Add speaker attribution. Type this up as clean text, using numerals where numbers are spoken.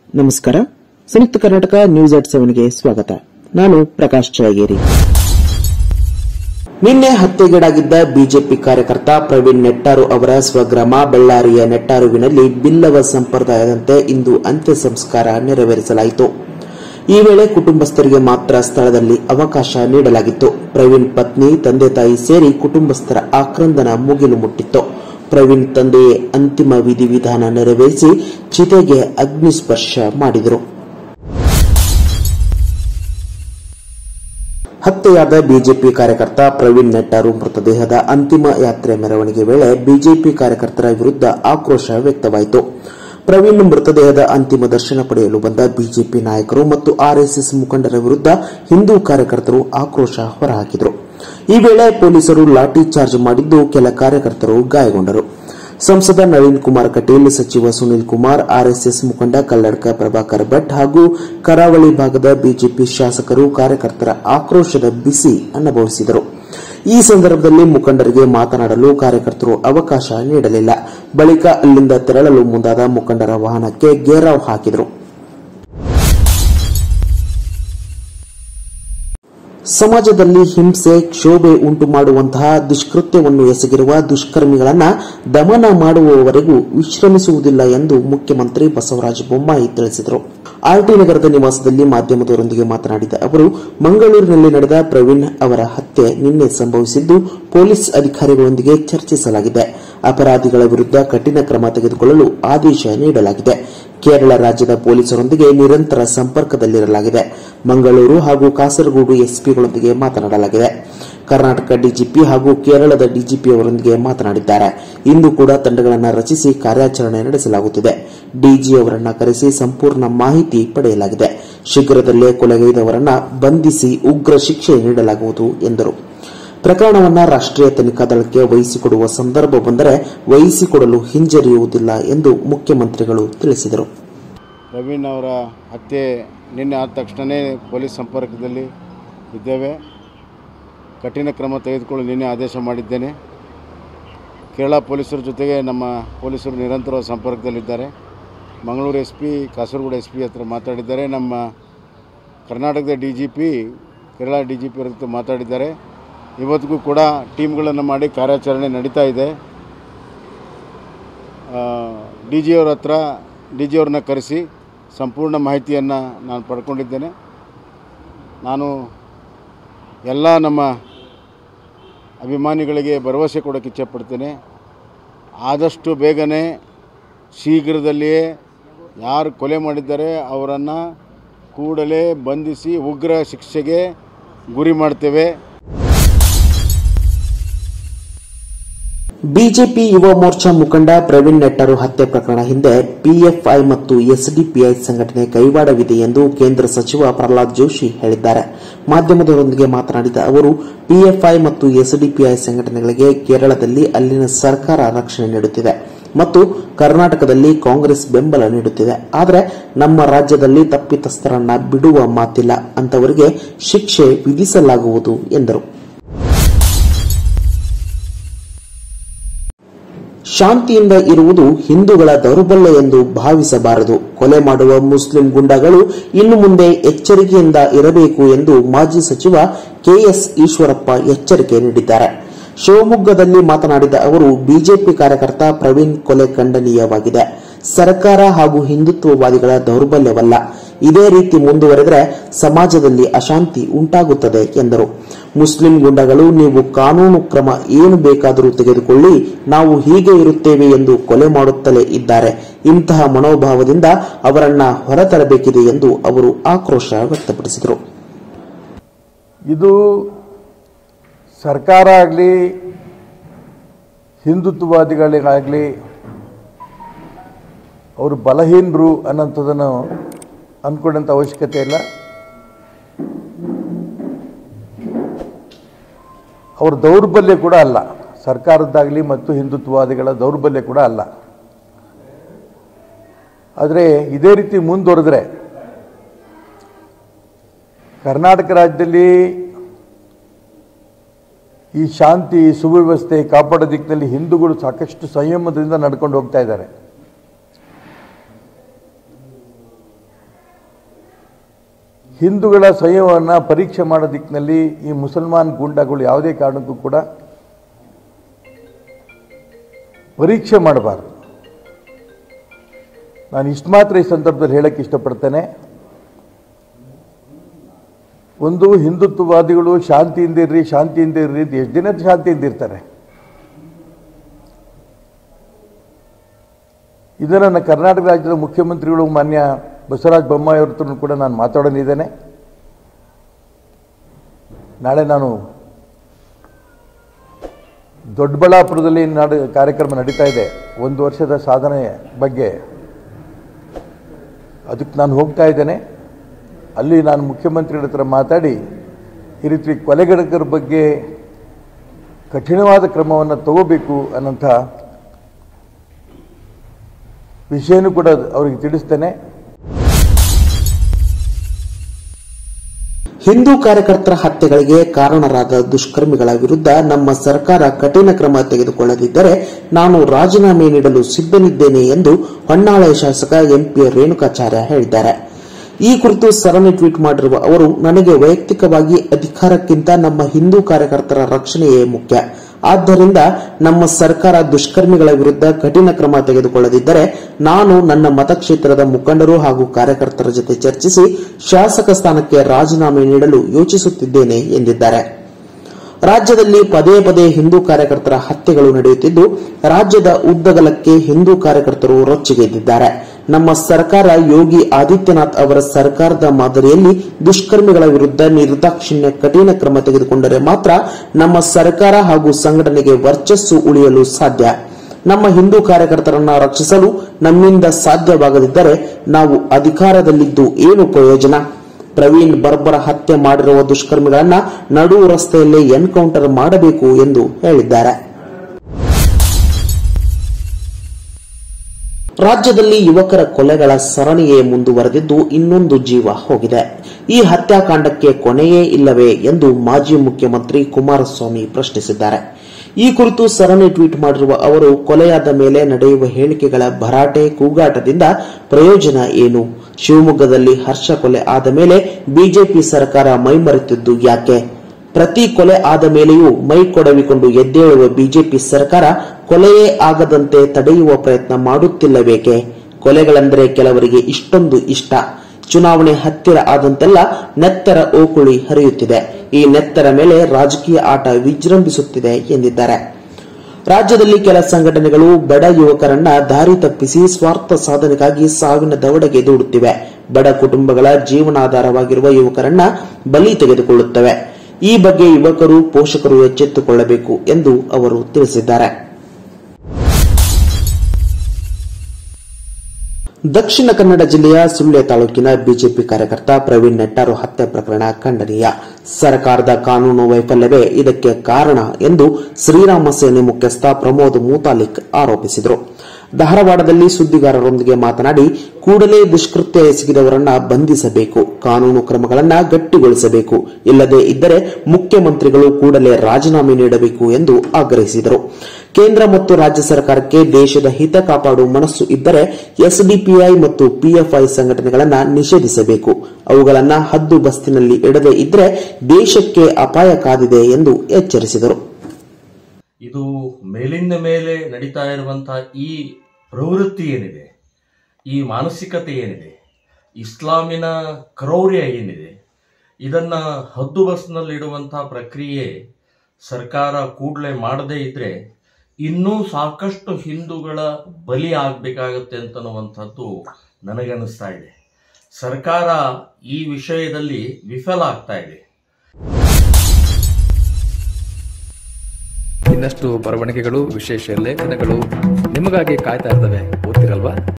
Speaker 1: ನಮಸ್ಕಾರ. Samyukta Karnataka news at 7ಗೆ ಸ್ವಾಗತ. ನಾನು ಪ್ರಕಾಶ್ ಚಳಗೇರಿ. ನಿನ್ನೆ ಹತ್ಯೆಗೀಡಾಗಿದ್ದ ಬಿಜೆಪಿ ಕಾರ್ಯಕರ್ತ ಪ್ರವೀಣ್ ನೆಟ್ಟಾರು ಅವರ ಸ್ವಗ್ರಾಮ ಬಳ್ಳಾರಿಯ ನೆಟ್ಟಾರುವಿನಲ್ಲಿ ಬಿಲ್ಲವ ಸಂಪ್ರದಾಯದಂತೆ ಇಂದು ಅಂತ್ಯ ಸಂಸ್ಕಾರ ನೆರವೇರಿಸಲಾಯಿತು. ಈ ವೇಳೆ ಕುಟುಂಬಸ್ಥರಿಗೆ ಮಾತ್ರ ಸ್ಥಳದಲ್ಲಿ ಅವಕಾಶ ನೀಡಲಾಗಿತ್ತು. ಪ್ರವೀಣ್ ಪತ್ನಿ, ತಂದೆ ತಾಯಿ ಸೇರಿ ಕುಟುಂಬಸ್ಥರ ಆಕ್ರಂದನ ಮುಗಿಲು ಮುಟ್ಟಿತ್ತು. ಪ್ರವೀಣ್ ತಂದೆಯೇ ಅಂತಿಮ ವಿಧಿವಿಧಾನ ನೆರವೇರಿಸಿ ಚಿತೆಗೆ ಅಗ್ನಿಸ್ಪರ್ಶ ಮಾಡಿದರು. ಹತ್ಯೆಯಾದ ಬಿಜೆಪಿ ಕಾರ್ಯಕರ್ತ ಪ್ರವೀಣ್ ನೆಟ್ಟಾರು ಮೃತದೇಹದ ಅಂತಿಮ ಯಾತ್ರೆ ಮೆರವಣಿಗೆ ವೇಳೆ ಬಿಜೆಪಿ ಕಾರ್ಯಕರ್ತರ ವಿರುದ್ಧ ಆಕ್ರೋಶ ವ್ಯಕ್ತವಾಯಿತು. ಪ್ರವೀಣ್ ಮೃತದೇಹದ ಅಂತಿಮ ದರ್ಶನ ಪಡೆಯಲು ಬಂದ ಬಿಜೆಪಿ ನಾಯಕರು ಮತ್ತು ಆರ್ಎಸ್ಎಸ್ ಮುಖಂಡರ ವಿರುದ್ಧ ಹಿಂದೂ ಕಾರ್ಯಕರ್ತರು ಆಕ್ರೋಶ ಹೊರಹಾಕಿದರು. ಈ ವೇಳೆ ಪೊಲೀಸರು ಲಾಠಿ ಚಾರ್ಜ್ ಮಾಡಿದ್ದು ಕೆಲ ಕಾರ್ಯಕರ್ತರು ಗಾಯಗೊಂಡರು. ಸಂಸದ ನಳಿನ್ ಕುಮಾರ್ ಕಟೀಲ್, ಸಚಿವ ಸುನೀಲ್ ಕುಮಾರ್, ಆರ್ಎಸ್ಎಸ್ ಮುಖಂಡ ಕಲ್ಲಡ್ಕ ಪ್ರಭಾಕರ್ ಭಟ್ ಹಾಗೂ ಕರಾವಳಿ ಭಾಗದ ಬಿಜೆಪಿ ಶಾಸಕರು ಕಾರ್ಯಕರ್ತರ ಆಕ್ರೋಶದ ಬಿಸಿ ಅನುಭವಿಸಿದರು. ಈ ಸಂದರ್ಭದಲ್ಲಿ ಮುಖಂಡರಿಗೆ ಮಾತನಾಡಲು ಕಾರ್ಯಕರ್ತರು ಅವಕಾಶ ನೀಡಲಿಲ್ಲ. ಬಳಿಕ ಅಲ್ಲಿಂದ ತೆರಳಲು ಮುಂದಾದ ಮುಖಂಡರ ವಾಹನಕ್ಕೆ ಘೇರಾವ್ ಹಾಕಿದರು. ಸಮಾಜದಲ್ಲಿ ಹಿಂಸೆ, ಕ್ಷೋಭೆ ಉಂಟು ಮಾಡುವಂತಹ ದುಷ್ಕೃತ್ಯವನ್ನು ಎಸಗಿರುವ ದುಷ್ಕರ್ಮಿಗಳನ್ನು ದಮನ ಮಾಡುವವರೆಗೂ ವಿಶ್ರಮಿಸುವುದಿಲ್ಲ ಎಂದು ಮುಖ್ಯಮಂತ್ರಿ ಬಸವರಾಜ ಬೊಮ್ಮಾಯಿ ತಿಳಿಸಿದರು. ಆರ್ಟಿ ನಗರದ ನಿವಾಸದಲ್ಲಿ ಮಾಧ್ಯಮದವರೊಂದಿಗೆ ಮಾತನಾಡಿದ ಅವರು, ಮಂಗಳೂರಿನಲ್ಲಿ ನಡೆದ ಪ್ರವೀಣ್ ಅವರ ಹತ್ಯೆ ನಿನ್ನೆ ಸಂಭವಿಸಿದ್ದು ಪೊಲೀಸ್ ಅಧಿಕಾರಿಗಳೊಂದಿಗೆ ಚರ್ಚಿಸಲಾಗಿದೆ. ಅಪರಾಧಿಗಳ ವಿರುದ್ಧ ಕಠಿಣ ಕ್ರಮ ತೆಗೆದುಕೊಳ್ಳಲು ಆದೇಶ ನೀಡಲಾಗಿದೆ. ಕೇರಳ ರಾಜ್ಯದ ಪೊಲೀಸರೊಂದಿಗೆ ನಿರಂತರ ಸಂಪರ್ಕದಲ್ಲಿರಲಾಗಿದೆ. ಮಂಗಳೂರು ಹಾಗೂ ಕಾಸರಗೋಡು ಎಸ್ಪಿಗಳೊಂದಿಗೆ ಮಾತನಾಡಲಾಗಿದೆ. ಕರ್ನಾಟಕ ಡಿಜಿಪಿ ಹಾಗೂ ಕೇರಳದ ಡಿಜಿಪಿ ಅವರೊಂದಿಗೆ ಮಾತನಾಡಿದ್ದಾರೆ. ಇಂದು ಕೂಡ ತಂಡಗಳನ್ನು ರಚಿಸಿ ಕಾರ್ಯಾಚರಣೆ ನಡೆಸಲಾಗುತ್ತಿದೆ. ಡಿಜಿ ಅವರನ್ನು ಕರೆಸಿ ಸಂಪೂರ್ಣ ಮಾಹಿತಿ ಪಡೆಯಲಾಗಿದೆ. ಶೀಘ್ರದಲ್ಲೇ ಕೊಲೆಗೈದವರನ್ನು ಬಂಧಿಸಿ ಉಗ್ರ ಶಿಕ್ಷೆ ನೀಡಲಾಗುವುದು ಎಂದರು. ಪ್ರಕರಣವನ್ನು ರಾಷ್ಟ್ರೀಯ ತನಿಖಾ ದಳಕ್ಕೆ ವಹಿಸಿಕೊಡುವ ಸಂದರ್ಭ ಬಂದರೆ ವಹಿಸಿಕೊಡಲು ಹಿಂಜರಿಯುವುದಿಲ್ಲ ಎಂದು ಮುಖ್ಯಮಂತ್ರಿಗಳು ತಿಳಿಸಿದರು.
Speaker 2: ಪ್ರವೀಣ್ ಅವರ ಹತ್ಯೆ ನಿನ್ನೆ ಆದ ತಕ್ಷಣವೇ ಪೊಲೀಸ್ ಸಂಪರ್ಕದಲ್ಲಿ ಇದ್ದೇವೆ. ಕಠಿಣ ಕ್ರಮ ತೆಗೆದುಕೊಳ್ಳಲು ನಿನ್ನೆ ಆದೇಶ ಮಾಡಿದ್ದೇನೆ. ಕೇರಳ ಪೊಲೀಸರ ಜೊತೆಗೆ ನಮ್ಮ ಪೊಲೀಸರು ನಿರಂತರ ಸಂಪರ್ಕದಲ್ಲಿದ್ದಾರೆ. ಮಂಗಳೂರು ಎಸ್ಪಿ, ಕಾಸರಗೋಡು ಎಸ್ಪಿ ಹತ್ರ ಮಾತಾಡಿದ್ದಾರೆ. ನಮ್ಮ ಕರ್ನಾಟಕದ ಡಿಜಿಪಿ, ಕೇರಳ ಡಿಜಿಪಿ ಅವ್ರ ಜೊತೆ ಮಾತಾಡಿದ್ದಾರೆ. ಇವತ್ತಿಗೂ ಕೂಡ ಟೀಮ್ಗಳನ್ನು ಮಾಡಿ ಕಾರ್ಯಾಚರಣೆ ನಡೀತಾ ಇದೆ. ಡಿಜಿ ಅವ್ರನ್ನ ಕರೆಸಿ ಸಂಪೂರ್ಣ ಮಾಹಿತಿಯನ್ನು ನಾನು ಪಡ್ಕೊಂಡಿದ್ದೇನೆ. ನಾನು ಎಲ್ಲ ನಮ್ಮ ಅಭಿಮಾನಿಗಳಿಗೆ ಭರವಸೆ ಕೊಡೋಕ್ಕೆ ಇಚ್ಛೆಪಡ್ತೇನೆ. ಆದಷ್ಟು ಬೇಗನೆ ಶೀಘ್ರದಲ್ಲಿಯೇ ಯಾರು ಕೊಲೆ ಮಾಡಿದ್ದಾರೆ ಅವರನ್ನು ಕೂಡಲೇ ಬಂಧಿಸಿ ಉಗ್ರ ಶಿಕ್ಷೆಗೆ ಗುರಿ ಮಾಡ್ತೇವೆ.
Speaker 1: ಬಿಜೆಪಿ ಯುವ ಮೋರ್ಚಾ ಮುಖಂಡ ಪ್ರವೀಣ್ ನೆಟ್ಟಾರು ಹತ್ಯೆ ಪ್ರಕರಣ ಹಿಂದೆ ಪಿಎಫ್ಐ ಮತ್ತು ಎಸ್ಡಿಪಿಐ ಸಂಘಟನೆ ಕೈವಾಡವಿದೆ ಎಂದು ಕೇಂದ್ರ ಸಚಿವ ಪ್ರಹ್ಲಾದ್ ಜೋಶಿ ಹೇಳಿದ್ದಾರೆ. ಮಾಧ್ಯಮದವರೊಂದಿಗೆ ಮಾತನಾಡಿದ ಅವರು, ಪಿಎಫ್ಐ ಮತ್ತು ಎಸ್ಡಿಪಿಐ ಸಂಘಟನೆಗಳಿಗೆ ಕೇರಳದಲ್ಲಿ ಅಲ್ಲಿನ ಸರ್ಕಾರ ರಕ್ಷಣೆ ನೀಡುತ್ತಿದೆ ಮತ್ತು ಕರ್ನಾಟಕದಲ್ಲಿ ಕಾಂಗ್ರೆಸ್ ಬೆಂಬಲ ನೀಡುತ್ತಿದೆ. ಆದರೆ ನಮ್ಮ ರಾಜ್ಯದಲ್ಲಿ ತಪ್ಪಿತಸ್ಥರನ್ನ ಬಿಡುವ ಮಾತಿಲ್ಲ. ಅಂತವರಿಗೆ ಶಿಕ್ಷೆ ವಿಧಿಸಲಾಗುವುದು ಎಂದರು. ಶಾಂತಿಯಿಂದ ಇರುವುದು ಹಿಂದೂಗಳ ದೌರ್ಬಲ್ಯ ಎಂದು ಭಾವಿಸಬಾರದು. ಕೊಲೆ ಮಾಡುವ ಮುಸ್ಲಿಂ ಗುಂಡಾಗಳು ಇನ್ನು ಮುಂದೆ ಎಚ್ಚರಿಕೆಯಿಂದ ಇರಬೇಕು ಎಂದು ಮಾಜಿ ಸಚಿವ ಕೆಎಸ್ ಈಶ್ವರಪ್ಪ ಎಚ್ಚರಿಕೆ ನೀಡಿದ್ದಾರೆ. ಶಿವಮೊಗ್ಗದಲ್ಲಿ ಮಾತನಾಡಿದ ಅವರು, ಬಿಜೆಪಿ ಕಾರ್ಯಕರ್ತ ಪ್ರವೀಣ್ ಕೊಲೆ ಖಂಡನೀಯವಾಗಿದೆ. ಸರ್ಕಾರ ಹಾಗೂ ಹಿಂದುತ್ವವಾದಿಗಳ ದೌರ್ಬಲ್ಯವಲ್ಲ. ಇದೇ ರೀತಿ ಮುಂದುವರೆದರೆ ಸಮಾಜದಲ್ಲಿ ಅಶಾಂತಿ ಉಂಟಾಗುತ್ತದೆ ಎಂದರು. ಮುಸ್ಲಿಂ ಗುಂಡಗಳು, ನೀವು ಕಾನೂನು ಕ್ರಮ ಏನು ಬೇಕಾದರೂ ತೆಗೆದುಕೊಳ್ಳಿ, ನಾವು ಹೀಗೆ ಇರುತ್ತೇವೆ ಎಂದು ಕೊಲೆ ಮಾಡುತ್ತಲೇ ಇದ್ದಾರೆ. ಇಂತಹ ಮನೋಭಾವದಿಂದ ಅವರನ್ನ ಹೊರತರಬೇಕಿದೆ ಎಂದು ಅವರು ಆಕ್ರೋಶ ವ್ಯಕ್ತಪಡಿಸಿದರು.
Speaker 3: ಇದು ಸರ್ಕಾರ ಆಗಲಿ ಹಿಂದುತ್ವವಾದಿಗಳಿಗಾಗಲಿ ಅವರು ಬಲಹೀನರು ಅನ್ನೋಂಥದ್ದನ್ನು ಅಂದ್ಕೊಂಡಂಥ ಅವಶ್ಯಕತೆ ಇಲ್ಲ. ಅವ್ರ ದೌರ್ಬಲ್ಯ ಕೂಡ ಅಲ್ಲ, ಸರ್ಕಾರದ್ದಾಗಲಿ ಮತ್ತು ಹಿಂದುತ್ವವಾದಿಗಳ ದೌರ್ಬಲ್ಯ ಕೂಡ ಅಲ್ಲ. ಆದರೆ ಇದೇ ರೀತಿ ಮುಂದುವರೆದ್ರೆ ಕರ್ನಾಟಕ ರಾಜ್ಯದಲ್ಲಿ ಈ ಶಾಂತಿ ಸುವ್ಯವಸ್ಥೆ ಕಾಪಾಡೋ ದಿಕ್ಕಿನಲ್ಲಿ ಹಿಂದೂಗಳು ಸಾಕಷ್ಟು ಸಂಯಮದಿಂದ ನಡ್ಕೊಂಡು ಹೋಗ್ತಾ ಇದ್ದಾರೆ. ಹಿಂದೂಗಳ ಸಂಯಮವನ್ನು ಪರೀಕ್ಷೆ ಮಾಡೋ ದಿಕ್ಕಿನಲ್ಲಿ ಈ ಮುಸಲ್ಮಾನ್ ಗೂಂಡಾಗಳು ಯಾವುದೇ ಕಾರಣಕ್ಕೂ ಕೂಡ ಪರೀಕ್ಷೆ ಮಾಡಬಾರ್ದು. ನಾನು ಇಷ್ಟು ಮಾತ್ರ ಈ ಸಂದರ್ಭದಲ್ಲಿ ಹೇಳಕ್ಕೆ ಇಷ್ಟಪಡ್ತೇನೆ. ಒಂದು, ಹಿಂದುತ್ವವಾದಿಗಳು ಶಾಂತಿಯಿಂದ ಇರ್ರಿ ಅಂತ ಎಷ್ಟು ದಿನ ಶಾಂತಿಯಿಂದ ಇರ್ತಾರೆ? ಇದನ್ನು ನನ್ನ ಕರ್ನಾಟಕ ರಾಜ್ಯದ ಮುಖ್ಯಮಂತ್ರಿಗಳು ಮಾನ್ಯ ಬಸವರಾಜ ಬೊಮ್ಮಾಯಿ ಅವ್ರ ಹತ್ರ ಕೂಡ ನಾನು ಮಾತಾಡಲಿದ್ದೇನೆ. ನಾಳೆ ನಾನು ದೊಡ್ಡಬಳ್ಳಾಪುರದಲ್ಲಿ ಕಾರ್ಯಕ್ರಮ ನಡೀತಾ ಇದೆ 1 ವರ್ಷದ ಸಾಧನೆ ಬಗ್ಗೆ. ಅದಕ್ಕೆ ನಾನು ಹೋಗ್ತಾ ಇದ್ದೇನೆ. ಅಲ್ಲಿ ನಾನು ಮುಖ್ಯಮಂತ್ರಿಗಳ ಹತ್ರ ಮಾತಾಡಿ ಈ ರೀತಿ ಕೊಲೆಗಡಕರ ಬಗ್ಗೆ ಕಠಿಣವಾದ ಕ್ರಮವನ್ನು ತಗೋಬೇಕು ಅನ್ನೋಂಥ ವಿಷಯನೂ ಕೂಡ ಅವರಿಗೆ ತಿಳಿಸ್ತೇನೆ.
Speaker 1: ಹಿಂದೂ ಕಾರ್ಯಕರ್ತರ ಹತ್ಯೆಗಳಿಗೆ ಕಾರಣರಾದ ದುಷ್ಕರ್ಮಿಗಳ ವಿರುದ್ಧ ನಮ್ಮ ಸರ್ಕಾರ ಕಠಿಣ ಕ್ರಮ ತೆಗೆದುಕೊಳ್ಳದಿದ್ದರೆ ನಾನು ರಾಜೀನಾಮೆ ನೀಡಲು ಸಿದ್ಧನಿದ್ದೇನೆ ಎಂದು ಹೊನ್ನಾಳಿ ಶಾಸಕ ಎಂಪಿ ರೇಣುಕಾಚಾರ್ಯ ಹೇಳಿದ್ದಾರೆ. ಈ ಕುರಿತು ಸರಣಿ ಟ್ವೀಟ್ ಮಾಡಿರುವ ಅವರು, ನನಗೆ ವೈಯಕ್ತಿಕವಾಗಿ ಅಧಿಕಾರಕ್ಕಿಂತ ನಮ್ಮ ಹಿಂದೂ ಕಾರ್ಯಕರ್ತರ ರಕ್ಷಣೆಯೇ ಮುಖ್ಯ. ಆದ್ದರಿಂದ ನಮ್ಮ ಸರ್ಕಾರ ದುಷ್ಕರ್ಮಿಗಳ ವಿರುದ್ಧ ಕಠಿಣ ಕ್ರಮ ತೆಗೆದುಕೊಳ್ಳದಿದ್ದರೆ ನಾನು ನನ್ನ ಮತಕ್ಷೇತ್ರದ ಮುಖಂಡರು ಹಾಗೂ ಕಾರ್ಯಕರ್ತರ ಜೊತೆ ಚರ್ಚಿಸಿ ಶಾಸಕ ಸ್ಥಾನಕ್ಕೆ ರಾಜೀನಾಮೆ ನೀಡಲು ಯೋಚಿಸುತ್ತಿದ್ದೇನೆ ಎಂದಿದ್ದಾರೆ. ರಾಜ್ಯದಲ್ಲಿ ಪದೇ ಪದೇ ಹಿಂದೂ ಕಾರ್ಯಕರ್ತರ ಹತ್ಯೆಗಳು ನಡೆಯುತ್ತಿದ್ದು ರಾಜ್ಯದ ಉದ್ದಗಲಕ್ಕೆ ಹಿಂದೂ ಕಾರ್ಯಕರ್ತರು ರೊಚ್ಚಿಗೆದ್ದಿದ್ದಾರೆ. ನಮ್ಮ ಸರ್ಕಾರ ಯೋಗಿ ಆದಿತ್ಯನಾಥ್ ಅವರ ಸರ್ಕಾರದ ಮಾದರಿಯಲ್ಲಿ ದುಷ್ಕರ್ಮಿಗಳ ವಿರುದ್ಧ ನಿರ್ದಾಕ್ಷಿಣ್ಯ ಕಠಿಣ ಕ್ರಮ ತೆಗೆದುಕೊಂಡರೆ ಮಾತ್ರ ನಮ್ಮ ಸರ್ಕಾರ ಹಾಗೂ ಸಂಘಟನೆಗೆ ವರ್ಚಸ್ಸು ಉಳಿಯಲು ಸಾಧ್ಯ. ನಮ್ಮ ಹಿಂದೂ ಕಾರ್ಯಕರ್ತರನ್ನ ರಕ್ಷಿಸಲು ನಮ್ಮಿಂದ ಸಾಧ್ಯವಾಗದಿದ್ದರೆ ನಾವು ಅಧಿಕಾರದಲ್ಲಿದ್ದು ಏನು ಪ್ರಯೋಜನ? ಪ್ರವೀಣ್ ಬರ್ಬರ ಹತ್ಯೆ ಮಾಡಿರುವ ದುಷ್ಕರ್ಮಿಗಳನ್ನ ನಡು ರಸ್ತೆಯಲ್ಲೇ ಎನ್ಕೌಂಟರ್ ಮಾಡಬೇಕು ಎಂದು ಹೇಳಿದ್ದಾರೆ. ರಾಜ್ಯದಲ್ಲಿ ಯುವಕರ ಕೊಲೆಗಳ ಸರಣಿಯೇ ಮುಂದುವರೆದಿದ್ದು ಇನ್ನೊಂದು ಜೀವ ಹೋಗಿದೆ. ಈ ಹತ್ಯಾಕಾಂಡಕ್ಕೆ ಕೊನೆಯೇ ಇಲ್ಲವೇ ಎಂದು ಮಾಜಿ ಮುಖ್ಯಮಂತ್ರಿ ಕುಮಾರಸ್ವಾಮಿ ಪ್ರಶ್ನಿಸಿದ್ದಾರೆ. ಈ ಕುರಿತು ಸರಣಿ ಟ್ವೀಟ್ ಮಾಡಿರುವ ಅವರು, ಕೊಲೆಯಾದ ಮೇಲೆ ನಡೆಯುವ ಹೇಳಿಕೆಗಳ ಭರಾಟೆ ಕೂಗಾಟದಿಂದ ಪ್ರಯೋಜನ ಏನು? ಶಿವಮೊಗ್ಗದಲ್ಲಿ ಹರ್ಷ ಕೊಲೆ ಆದ ಮೇಲೆ ಬಿಜೆಪಿ ಸರ್ಕಾರ ಮೈಮರೆತಿದ್ದು ಯಾಕೆ? ಪ್ರತಿ ಕೊಲೆ ಆದ ಮೇಲೆಯೂ ಮೈ ಕೊಡವಿಕೊಂಡು ಎದ್ದೇಳುವ ಬಿಜೆಪಿ ಸರ್ಕಾರ ಕೊಲೆಯೇ ಆಗದಂತೆ ತಡೆಯುವ ಪ್ರಯತ್ನ ಮಾಡುತ್ತಿಲ್ಲಬೇಕೆ? ಕೊಲೆಗಳೆಂದರೆ ಕೆಲವರಿಗೆ ಇಷ್ಟೊಂದು ಇಷ್ಟ. ಚುನಾವಣೆ ಹತ್ತಿರ ಆದಂತೆಲ್ಲ ನೆತ್ತರ ಓಕುಳಿ ಹರಿಯುತ್ತಿದೆ. ಈ ನೆತ್ತರ ಮೇಲೆ ರಾಜಕೀಯ ಆಟ ವಿಜೃಂಭಿಸುತ್ತಿದೆ ಎಂದಿದ್ದಾರೆ. ರಾಜ್ಯದಲ್ಲಿ ಕೆಲ ಸಂಘಟನೆಗಳು ಬಡ ಯುವಕರನ್ನ ದಾರಿ ತಪ್ಪಿಸಿ ಸ್ವಾರ್ಥ ಸಾಧನೆಗಾಗಿ ಸಾವಿನ ದವಡೆಗೆ ದೂಡುತ್ತಿವೆ. ಬಡ ಕುಟುಂಬಗಳ ಜೀವನಾಧಾರವಾಗಿರುವ ಯುವಕರನ್ನ ಬಲಿ ತೆಗೆದುಕೊಳ್ಳುತ್ತವೆ. ಈ ಬಗ್ಗೆ ಯುವಕರು, ಪೋಷಕರು ಎಚ್ಚೆತ್ತುಕೊಳ್ಳಬೇಕು ಎಂದು ಅವರು ತಿಳಿಸಿದ್ದಾರೆ. ದಕ್ಷಿಣ ಕನ್ನಡ ಜಿಲ್ಲೆಯ ಸುಳ್ಯ ತಾಲೂಕಿನ ಬಿಜೆಪಿ ಕಾರ್ಯಕರ್ತ ಪ್ರವೀಣ್ ನೆಟ್ಟಾರು ಹತ್ಯೆ ಪ್ರಕರಣ ಖಂಡನೀಯ. ಸರ್ಕಾರದ ಕಾನೂನು ವೈಫಲ್ಯವೇ ಇದಕ್ಕೆ ಕಾರಣ ಎಂದು ಶ್ರೀರಾಮ ಸೇನೆ ಮುಖ್ಯಸ್ಥ ಪ್ರಮೋದ್ ಮುತಾಲಿಕ್ ಆರೋಪಿಸಿದರು. ಧಾರವಾಡದಲ್ಲಿ ಸುದ್ದಿಗಾರರೊಂದಿಗೆ ಮಾತನಾಡಿ, ಕೂಡಲೇ ದುಷ್ಕೃತ್ಯ ಎಸಗಿದವರನ್ನ ಬಂಧಿಸಬೇಕು, ಕಾನೂನು ಕ್ರಮಗಳನ್ನು ಗಟ್ಟಿಗೊಳಿಸಬೇಕು, ಇಲ್ಲದೇ ಇದ್ದರೆ ಮುಖ್ಯಮಂತ್ರಿಗಳು ಕೂಡಲೇ ರಾಜೀನಾಮೆ ನೀಡಬೇಕು ಎಂದು ಆಗ್ರಹಿಸಿದರು. ಕೇಂದ್ರ ಮತ್ತು ರಾಜ್ಯ ಸರ್ಕಾರಕ್ಕೆ ದೇಶದ ಹಿತ ಕಾಪಾಡುವ ಮನಸ್ಸು ಇದ್ದರೆ ಎಸ್ಡಿಪಿಐ ಮತ್ತು ಪಿಎಫ್ಐ ಸಂಘಟನೆಗಳನ್ನು ನಿಷೇಧಿಸಬೇಕು. ಅವುಗಳನ್ನು ಹದ್ದು ಬಸ್ತಿನಲ್ಲಿ ಇಡದೇ ಇದ್ದರೆ ದೇಶಕ್ಕೆ ಅಪಾಯ ಕಾದಿದೆ ಎಂದು ಎಚ್ಚರಿಸಿದರು.
Speaker 4: ಇದು ಮೇಲಿಂದ ಮೇಲೆ ನಡೀತಾ ಇರುವಂತಹ ಈ ಪ್ರವೃತ್ತಿ ಏನಿದೆ, ಈ ಮಾನಸಿಕತೆ ಏನಿದೆ, ಇಸ್ಲಾಮಿನ ಕ್ರೌರ್ಯ ಏನಿದೆ, ಇದನ್ನ ಹದ್ದು ಬಸ್ನಲ್ಲಿಡುವಂತಹ ಪ್ರಕ್ರಿಯೆ ಸರ್ಕಾರ ಕೂಡಲೇ ಮಾಡದೇ ಇದ್ರೆ ಇನ್ನೂ ಸಾಕಷ್ಟು ಹಿಂದೂಗಳ ಬಲಿ ಆಗಬೇಕಾಗತ್ತೆ ಅಂತನ್ನುವಂಥದ್ದು ನನಗನ್ನಿಸ್ತಾ ಇದೆ. ಸರ್ಕಾರ ಈ ವಿಷಯದಲ್ಲಿ ವಿಫಲ ಆಗ್ತಾ ಇದೆ.
Speaker 5: ಇನ್ನಷ್ಟು ಬರವಣಿಗೆಗಳು, ವಿಶೇಷ ಲೇಖನಗಳು ನಿಮಗಾಗಿ ಕಾಯ್ತಾ ಇರ್ತವೆ. ಓದ್ತಿರಲ್ವಾ?